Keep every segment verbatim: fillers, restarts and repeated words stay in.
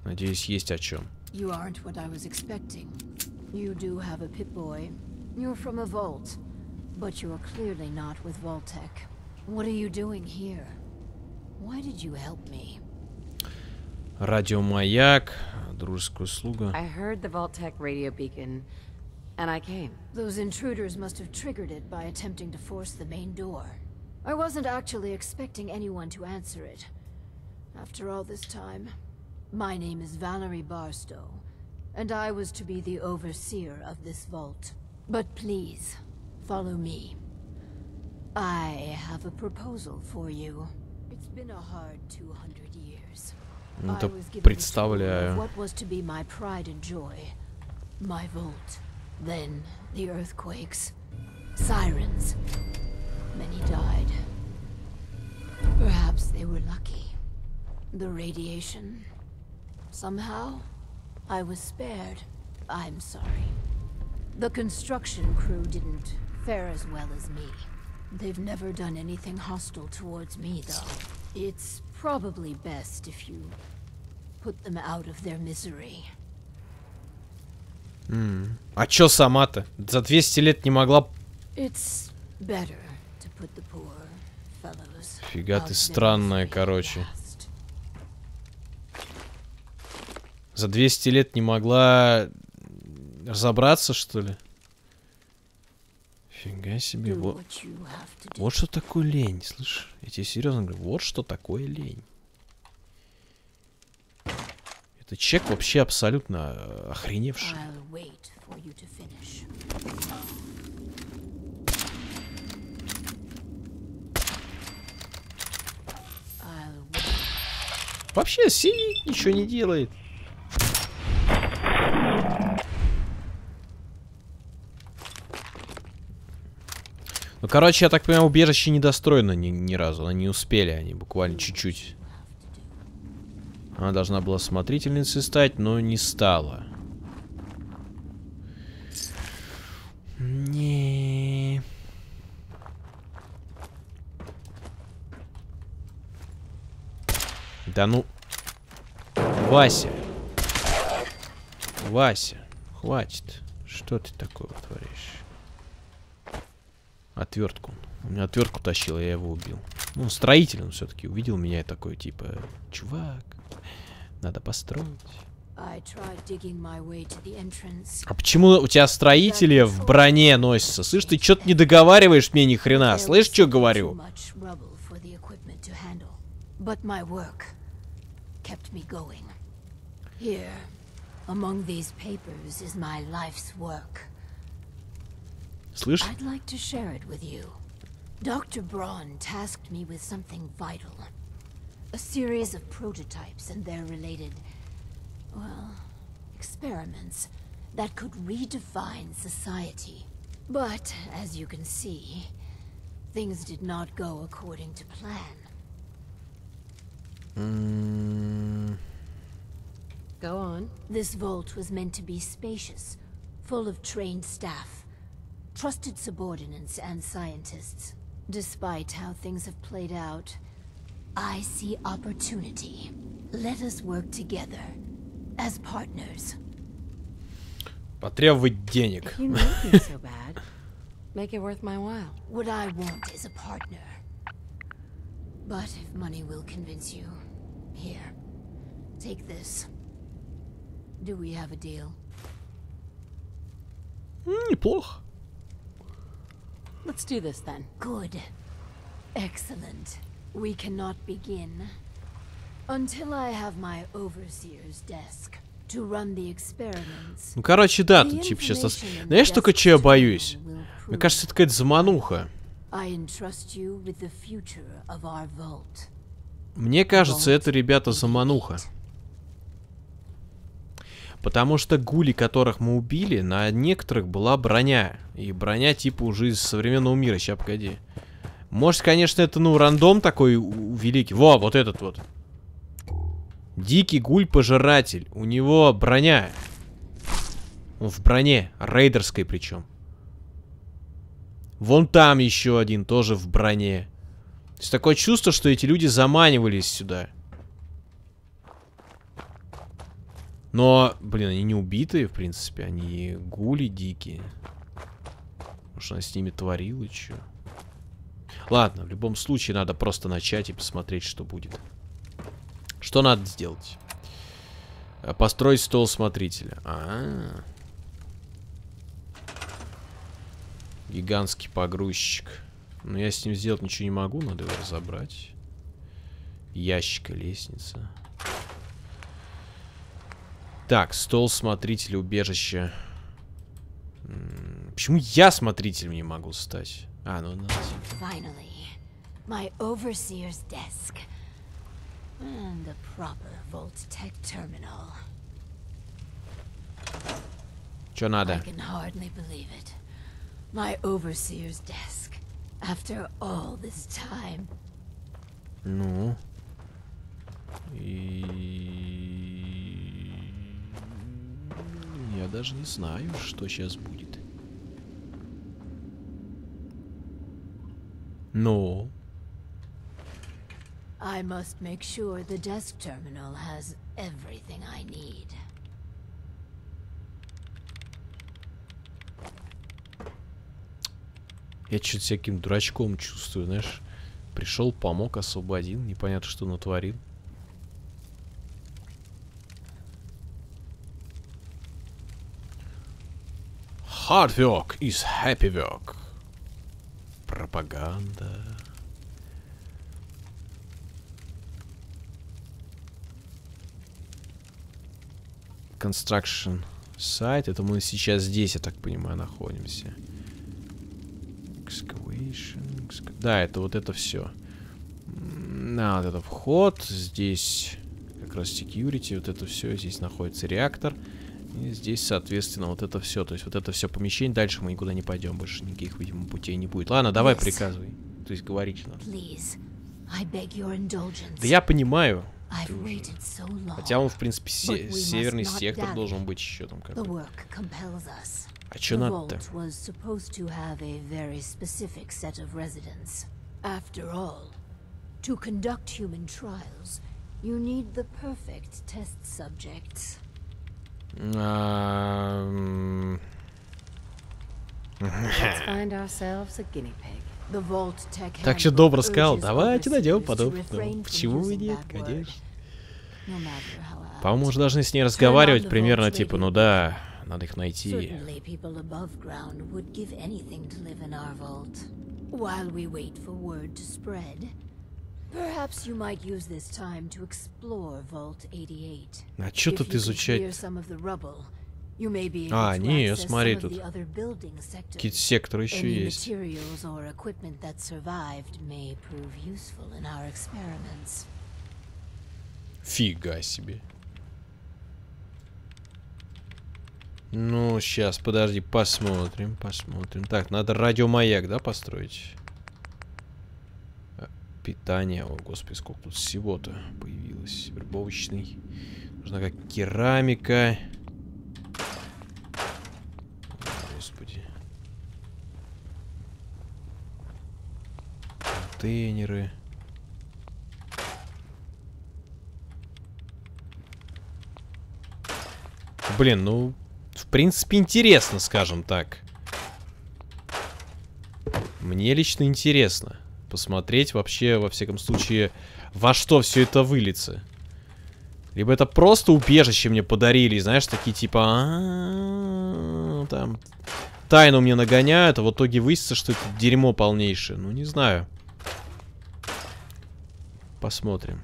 Надеюсь, есть о чем. You aren't what I was expecting. You do have a Pip-Boy. You're from a vault, but you're clearly not with Vault-Tec. What are you doing here? Why did you help me? Радиомаяк, дружеская услуга. I heard the Vault-Tec radio beacon, and I came. Those intruders must have triggered it by attempting to force the main door. I wasn't actually expecting anyone to answer it. After all this time, my name is Valerie Barstow, and I was to be the overseer of this vault. But please, follow me. I have a proposal for you. It's been a hard two hundred years. Это I was given представляю. what was to be my pride and joy, my vault. Then the earthquakes, sirens. Many died. Perhaps they were lucky. The radiation. Somehow, I was spared. I'm sorry. The construction crew didn't fare as well as me. They've never done anything hostile towards me, though. It's probably best if you put them out of their misery. Mm. А чё сама-то? За двести лет не могла... It's better to put the poor fellows. Фига ты странная, короче. За двести лет не могла разобраться, что ли? Фига себе. Вот, вот что такое лень, слышь? Я тебе серьезно говорю, вот что такое лень. Это человек вообще абсолютно охреневший. Вообще сидит, ничего не делает. Ну, короче, я так понимаю, убежище недостроено ни, ни разу. Они не успели, они буквально чуть-чуть. Она должна была смотрительницей стать, но не стала. Не. Да ну. Вася. Вася. Хватит. Что ты такое творишь? Отвертку. У меня отвертку тащил, я его убил. Ну, строитель он все-таки увидел меня и такой, типа, чувак, надо построить. А почему у тебя строители в броне носятся? Слышь, ты что-то не договариваешь мне ни хрена. Слышь, что говорю? Слышь? I'd like to share it with you. Doctor Braun tasked me with something vital. A series of prototypes and their related, well, experiments that could redefine society. But, as you can see, things did not go according to plan. Mm. Go on. This vault was meant to be spacious, full of trained staff, trusted subordinates and scientists. Despite how things have played out, I see opportunity. Let us work together as partners. Потребовать денег. If you make me so bad, make it worth my while. What I want is a partner. But if money will convince you, here, take this. Do we have a deal? Неплохо. Let's do this then. Good. Excellent. We cannot begin until I have my overseer's desk to run the experiments. Ну, короче, да, тут типа сейчас... Знаешь, только что я боюсь? Мне кажется, это какая-то замануха. Мне кажется, это, ребята, замануха. Потому что гули, которых мы убили, на некоторых была броня. И броня типа уже из современного мира. Сейчас, погоди. Может, конечно, это, ну, рандом такой великий. Во, вот этот вот. Дикий гуль-пожиратель. У него броня. Он в броне. Рейдерской причем. Вон там еще один, тоже в броне. То есть такое чувство, что эти люди заманивались сюда. Но, блин, они не убитые, в принципе. Они гули дикие. Может, она с ними творила, чё? Ладно, в любом случае надо просто начать и посмотреть, что будет. Что надо сделать? Построить стол смотрителя. А-а-а. Гигантский погрузчик. Но я с ним сделать ничего не могу, надо его разобрать. Ящика, лестница. Так, стол смотрителя, убежище. М-м, почему я смотрителем не могу стать? А, ну надо. Finally, my overseer's desk and a proper Vault-Tec terminal. Чё надо? I can hardly believe it. My overseer's desk. After all this time. Ну. И... Я даже не знаю, что сейчас будет. Ну. I must make sure the desk terminal has everything I need. Я что-то всяким дурачком чувствую, знаешь. Пришел, помог, освободил. Непонятно, что натворил. Hard work is happy work. Пропаганда. Construction site. Это мы сейчас здесь, я так понимаю, находимся. Excavation, exca... Да, это вот это все. На, вот это вход. Здесь как раз security. Вот это все. Здесь находится реактор. И здесь, соответственно, вот это все. То есть вот это все помещение. Дальше мы никуда не пойдем. Больше никаких, видимо, путей не будет. Ладно, давай приказывай. То есть говори, что надо. Да я понимаю. Хотя он, в принципе, се северный сектор должен быть еще там какой-то. А что надо-то? Так что добро сказал, давайте найдем подобное. Почему бы нет, конечно. По-моему, мы уже должны с ней разговаривать примерно типа, ну да, надо их найти. А что тут изучать? А, не, смотри, тут какие-то секторы еще есть. Фига себе. Ну, сейчас, подожди, посмотрим, посмотрим. Так, надо радиомаяк, да, построить? Питание. О, господи, сколько тут всего-то появилось. Вербовочный. Нужна как керамика. Господи. Контейнеры. Блин, ну, в принципе, интересно, скажем так. Мне лично интересно посмотреть вообще, во всяком случае, во что все это выльется. Либо это просто убежище мне подарили, знаешь, такие типа... А-а-а, там тайну мне нагоняют, а в итоге выяснится, что это дерьмо полнейшее. Ну, не знаю. Посмотрим.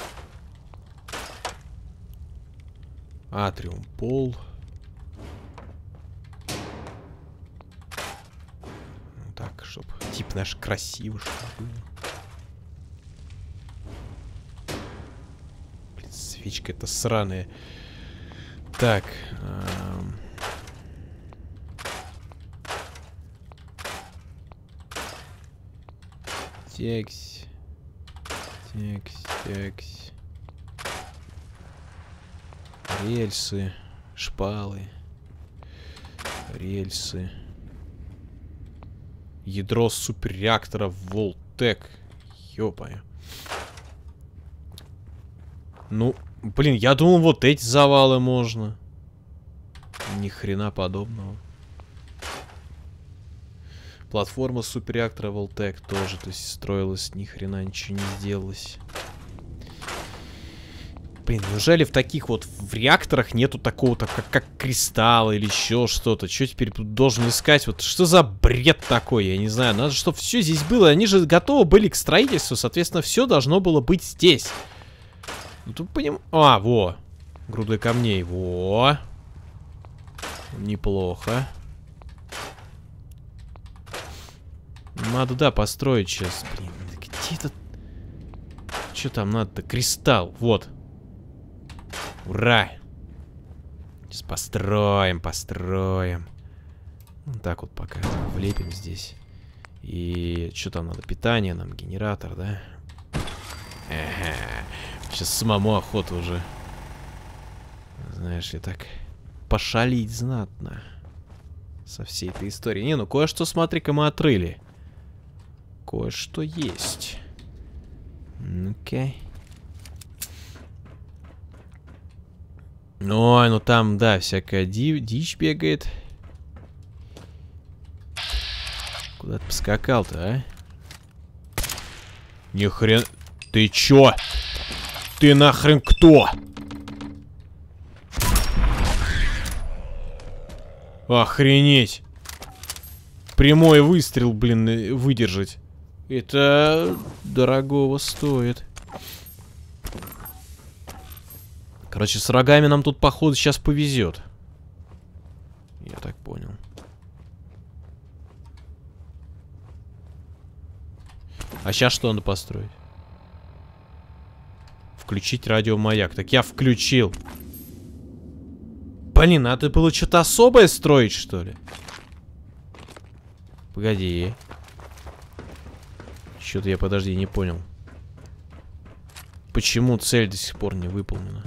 Атриум, пол. Так, чтобы тип наш красивый, чтобы было. Блин, свечка эта сраная. Так. Эм... Текс. Текс, текс. Рельсы, шпалы, рельсы, ядро суперреактора Vault-Tec. Ёпая. Ну, Блин, я думал, вот эти завалы можно. Ни хрена подобного. Платформа суперреактора Волтек тоже, то есть строилась, ни хрена ничего не сделалось. Блин, неужели в таких вот в реакторах нету такого-то, как, как кристалл или еще что-то? Что теперь тут должен искать? Вот что за бред такой? Я не знаю. Надо, чтобы все здесь было. Они же готовы были к строительству. Соответственно, все должно было быть здесь. Ну, тут поним... А, во. Груды камней. Во. Неплохо. Надо, да, построить сейчас. Блин, где этот... Что там надо-то? Кристалл. Вот. Ура! Сейчас построим, построим. Вот так вот пока влепим здесь. И что там надо? Питание нам, генератор, да? Ага. Сейчас самому охота уже. Знаешь ли, так пошалить знатно. Со всей этой историей. Не, ну кое-что, смотри-ка, мы отрыли. Кое-что есть. Окей. Ой, ну там, да, всякая ди дичь бегает. Куда ты поскакал-то, а? Ни хрен... Ты чё? Ты нахрен кто? Охренеть. Прямой выстрел, блин, выдержать. Это дорогого стоит. Короче, с рогами нам тут, походу, сейчас повезет. Я так понял. А сейчас что надо построить? Включить радиомаяк. Так я включил. Блин, надо было что-то особое строить, что ли? Погоди. Что-то я, подожди, не понял. Почему цель до сих пор не выполнена?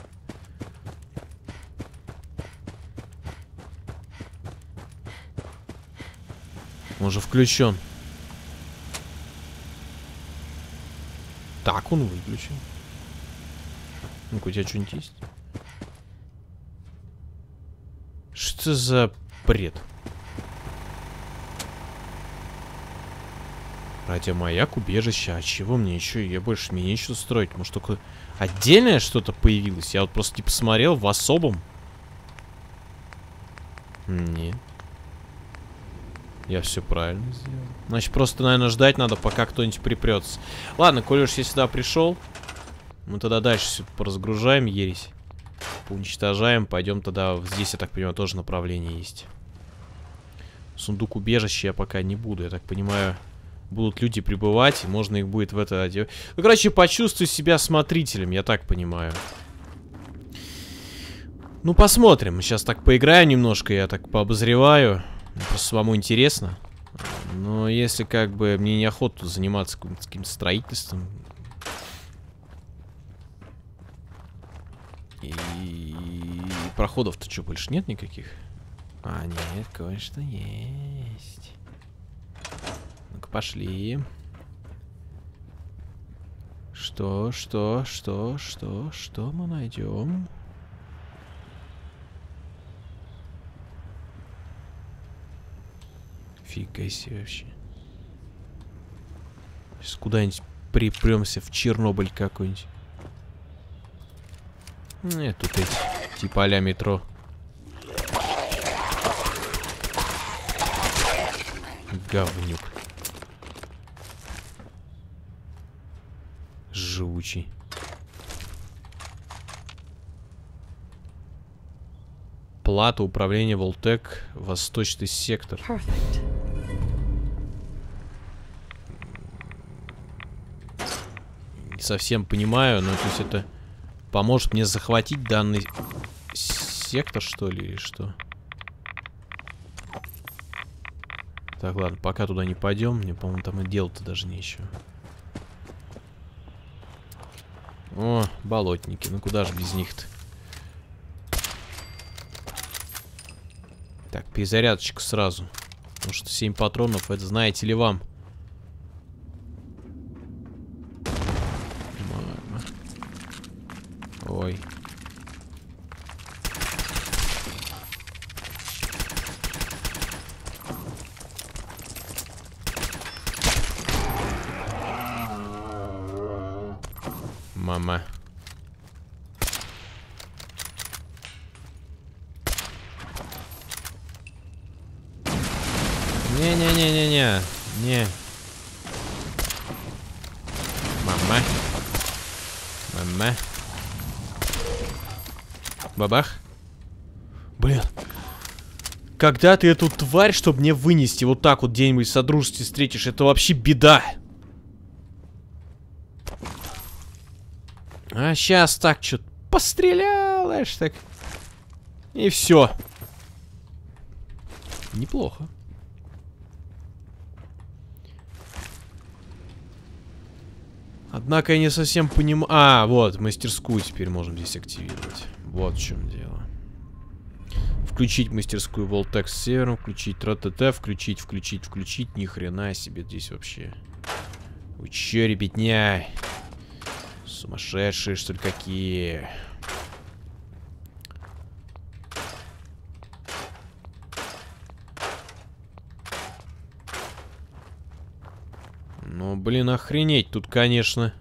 Он же включен. Так он выключен. Ну-ка, у тебя что-нибудь есть? Что за бред? Радиомаяк, убежище. А чего мне еще? Я больше мне нечего строить. Может, только отдельное что-то появилось? Я вот просто не посмотрел в особом. Нет. Я все правильно сделал. Значит, просто, наверное, ждать надо, пока кто-нибудь припрется. Ладно, коль уж я сюда пришел, мы тогда дальше все поразгружаем ересь. Поуничтожаем. Пойдем тогда. Здесь, я так понимаю, тоже направление есть. Сундук убежища я пока не буду. Я так понимаю, будут люди прибывать, и можно их будет в это одевать. Ну, короче, почувствуй себя смотрителем, я так понимаю. Ну, посмотрим. Сейчас так поиграю немножко, я так пообозреваю. Просто самому интересно. Но если как бы мне неохота заниматься каким-то строительством. И проходов-то что, больше нет никаких? А, нет, кое-что есть. Ну-ка, пошли. Что, что, что, что, что мы найдем? Фига себе вообще. Сейчас куда-нибудь припремся в Чернобыль какой-нибудь. Нет, тут эти типа а-ля метро. Говнюк. Живучий. Плата управления Волтек, восточный сектор. Perfect. Не совсем понимаю, но то есть это поможет мне захватить данный сектор, что ли, или что? Так, ладно, пока туда не пойдем. Мне, по-моему, там и делать-то даже нечего. О, болотники. Ну куда же без них-то? Так, перезарядочку сразу. Потому что семь патронов, это знаете ли вам? Ой. Мама. Не-не-не-не-не. Не. Мама. Мама. Бабах. Блин. Когда ты эту тварь, чтобы мне вынести вот так вот где-нибудь в содружестве встретишь, это вообще беда. А сейчас так что-то пострелял, аж так. И все. Неплохо. Однако я не совсем понимаю... А, вот, мастерскую теперь можем здесь активировать. Вот в чем дело. Включить мастерскую Voltex с севером, включить ТТТ, включить, включить, включить. Ни хрена себе здесь вообще. Вы че, ребятня? Сумасшедшие, что ли, какие? Ну, блин, охренеть тут, конечно.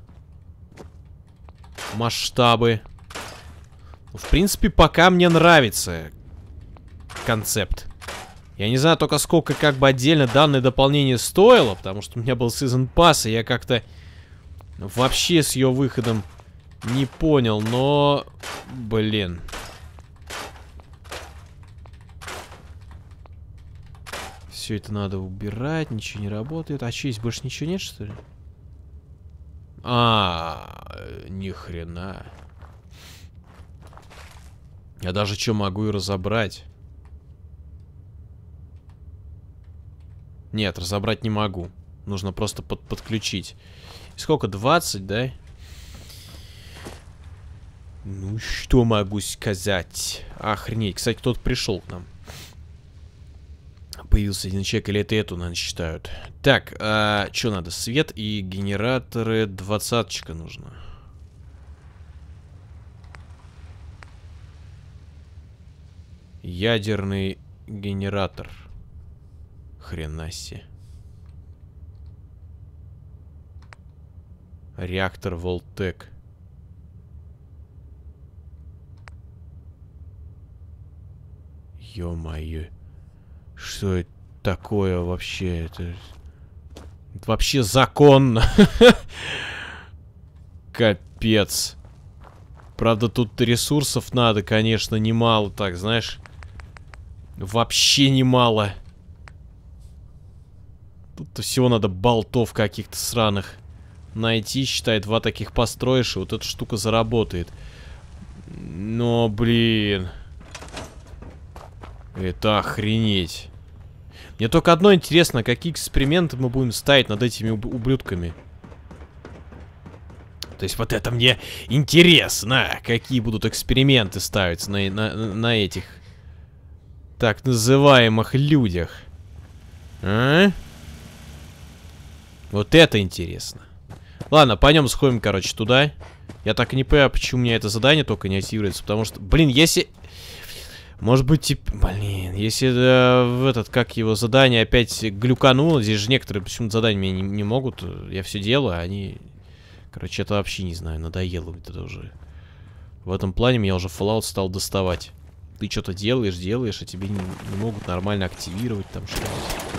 Масштабы. В принципе, пока мне нравится концепт. Я не знаю только сколько как бы отдельно данное дополнение стоило, потому что у меня был Season Pass, и я как-то вообще с ее выходом не понял, но... Блин. Все это надо убирать, ничего не работает. А что, здесь больше ничего нет, что ли? А, ни хрена. Я даже что могу и разобрать. Нет, разобрать не могу. Нужно просто под подключить. И сколько? двадцать, да? Ну, что могу сказать? Охренеть. Кстати, кто-то пришел к нам. Появился один человек, или это эту, наверное, считают. Так, а, что надо? Свет и генераторы. Двадцаточка нужно. Ядерный генератор. Хрена себе. Реактор Волтек. Ё-моё. Что это такое вообще? Это, это вообще законно. Капец. Правда, тут ресурсов надо, конечно, немало. Так, знаешь. Вообще немало. Тут всего надо болтов каких-то сраных найти. Считай, два таких построишь, и вот эта штука заработает. Но, блин. Это охренеть. Мне только одно интересно, какие эксперименты мы будем ставить над этими уб ублюдками. То есть вот это мне интересно, какие будут эксперименты ставиться на, на, на этих так называемых людях. А? Вот это интересно. Ладно, пойдем сходим, короче, туда. Я так и не понимаю, почему у меня это задание только не активируется. Потому что, блин, если... Может быть, типа... Блин, если э, в этот, как его, задание опять глюкануло. Здесь же некоторые почему-то задания меня не, не могут. Я все делаю, а они... Короче, это вообще не знаю, надоело это уже. В этом плане меня уже Fallout стал доставать. Ты что-то делаешь, делаешь, а тебе не, не могут нормально активировать там что-то.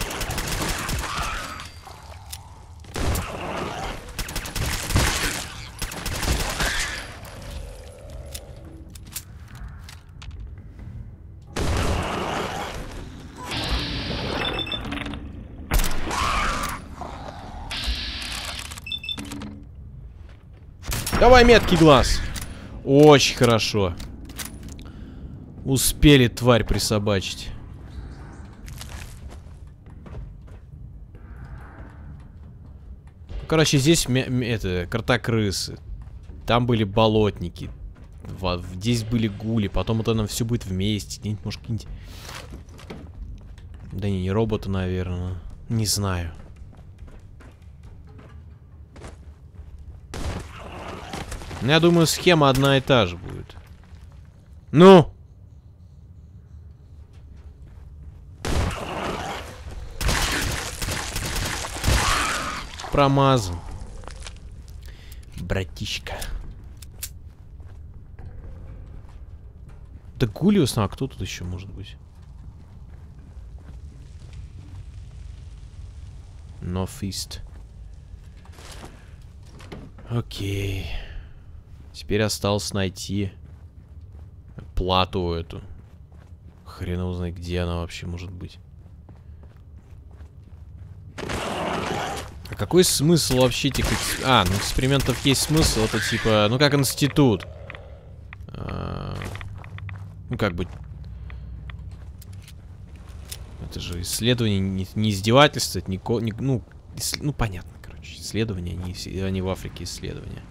Давай меткий глаз. Очень хорошо. Успели тварь присобачить. Короче, здесь это картокрысы. Там были болотники. Вот, здесь были гули. Потом вот оно все будет вместе. Где-нибудь, может, какие-нибудь... Да не, не роботы, наверное. Не знаю. Я думаю, схема одна и та же будет. Ну! Промазан. Братишка. Да гули в основном, а кто тут еще может быть? Northeast. Окей. Теперь осталось найти плату эту. Хрен его знает, где она вообще может быть. А какой смысл вообще этих... А, ну экспериментов есть смысл. Это типа, ну как институт. А, ну как бы... Это же исследование, не, не издевательство, это не, не ну, ис, ну понятно, короче, исследования, не, они в Африке исследования.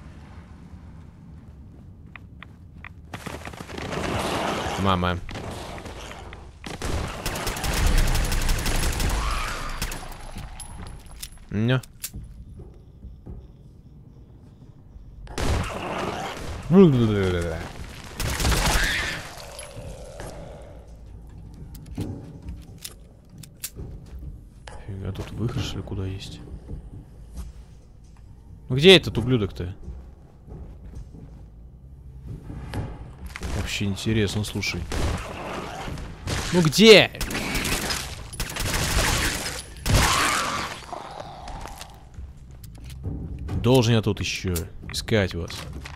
Мама. Не. А тут выход, что ли, куда есть? Ну где этот ублюдок-то? Вообще интересно, слушай. Ну где? Должен я тут еще искать вас.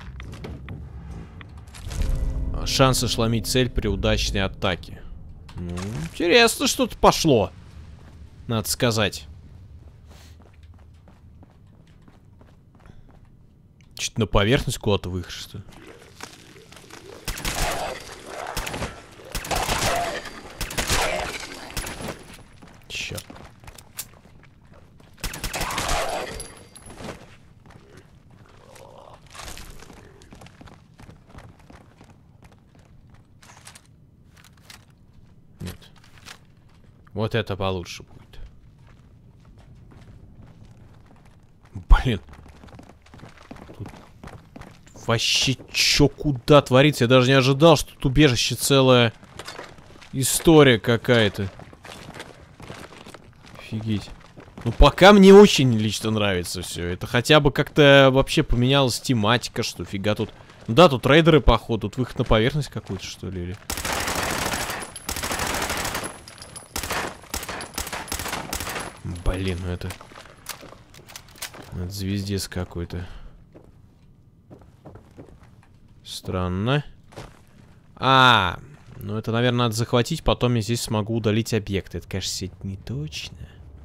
Шансы шломить цель при удачной атаке. Ну, интересно, что-то пошло. Надо сказать. Чуть на поверхность куда-то выход, что ли? Черт. Нет. Вот это получше будет. Блин. Тут вообще чё куда творится? Я даже не ожидал, что тут убежище целая история какая-то. Офигеть. Ну пока мне очень лично нравится все. Это хотя бы как-то вообще поменялась тематика, что фига тут. Ну да, тут рейдеры, походу. Тут выход на поверхность какой-то, что ли, или... Блин, ну это... Это звездец какой-то. Странно. А, ну это, наверное, надо захватить, потом я здесь смогу удалить объекты. Это, конечно, не точно.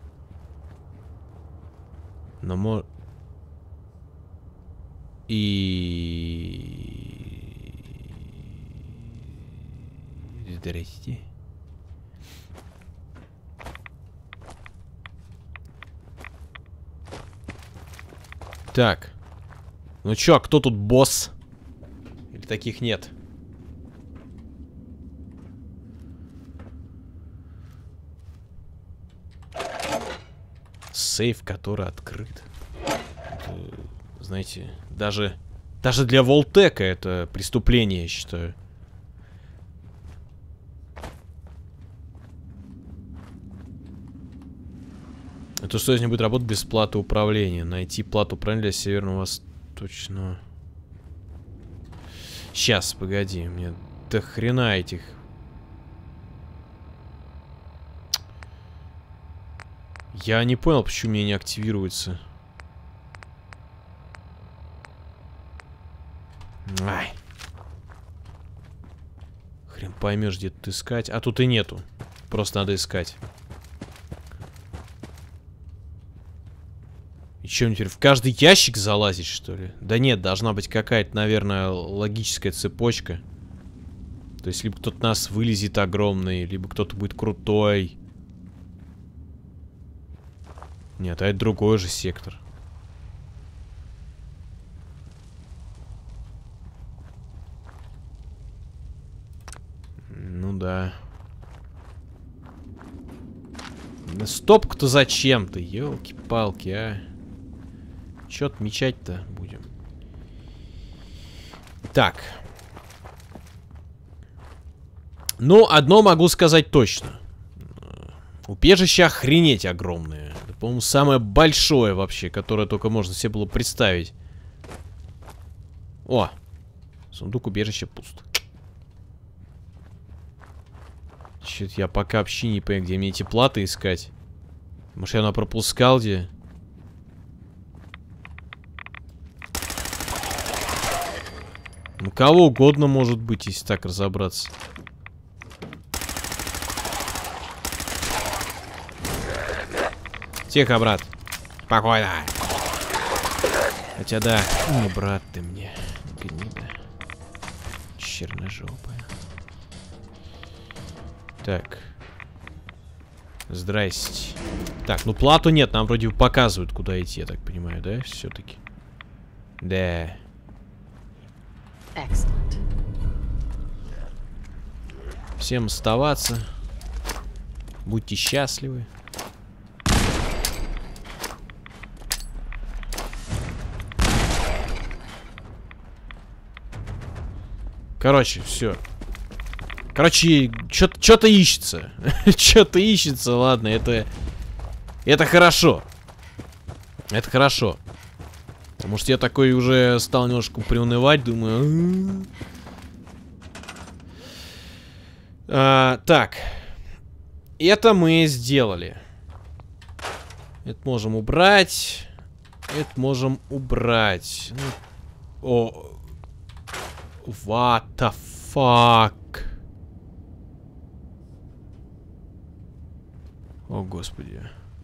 Но мо... И... Здрасте. Так. Ну чё, а кто тут босс? Или таких нет? Сейф, который открыт. Это, знаете, даже... Даже для Волтека это преступление, я считаю. Это что, если будет работать без платы управления? Найти плату управления для северно-восточного... Сейчас, погоди, мне до хрена этих... Я не понял, почему мне не активируется. Ай. Хрен поймешь, где тут искать. А тут и нету. Просто надо искать. И что, теперь в каждый ящик залазить, что ли? Да нет, должна быть какая-то, наверное, логическая цепочка. То есть, либо кто-то нас вылезет огромный, либо кто-то будет крутой. Нет, а это другой же сектор. Ну да. Да стопку-то зачем-то? Ёлки-палки, а. Чё отмечать-то будем? Так. Ну, одно могу сказать точно. Убежище охренеть огромное. Это, по-моему, самое большое вообще, которое только можно себе было представить. О! Сундук убежища пуст. Чё-то я пока вообще не понимаю, где мне эти платы искать. Может, я на пропускал где? Ну, кого угодно может быть, если так разобраться. Тихо, брат. Спокойно. Хотя да, не брат ты мне. Гнида. Черножопая. Так. Здрасте. Так, ну плату нет, нам вроде показывают, куда идти, я так понимаю, да? Все-таки. Да. Excellent. Всем оставаться. Будьте счастливы. Короче, все. Короче, что-то ищется. Что-то ищется, ладно, это... Это хорошо. Это хорошо. Потому что я такой уже стал немножко приунывать, думаю... А, так. Это мы сделали. Это можем убрать. Это можем убрать. Ну, о... What the fuck? О, господи.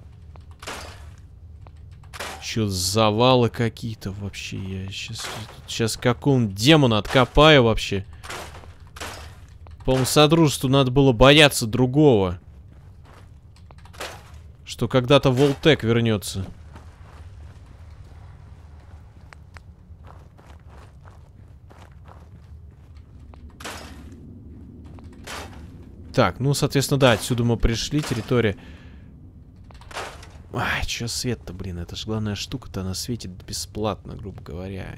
Чё, завалы какие-то вообще. Я сейчас... Сейчас какого-нибудь демона откопаю вообще. По-моему, Содружеству надо было бояться другого. Что когда-то Волтек вернется. Так, ну, соответственно, да, отсюда мы пришли, территория... Ай, чё свет-то, блин, это же главная штука-то, она светит бесплатно, грубо говоря.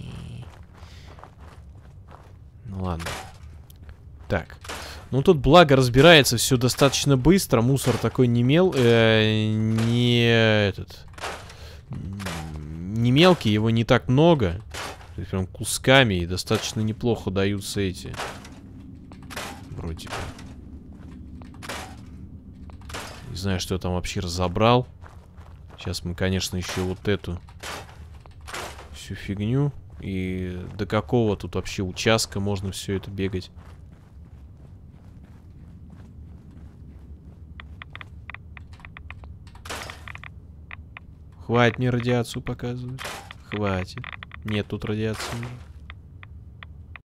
Ну, ладно. Так. Ну, тут, благо, разбирается все достаточно быстро, мусор такой не мел... Э, не... этот... Не мелкий, его не так много. То есть, прям кусками, и достаточно неплохо даются эти... Вроде бы. Не знаю, что я там вообще разобрал. Сейчас мы, конечно, еще вот эту всю фигню. И до какого тут вообще участка можно все это бегать? Хватит мне радиацию показывать. Хватит. Нет тут радиации уже.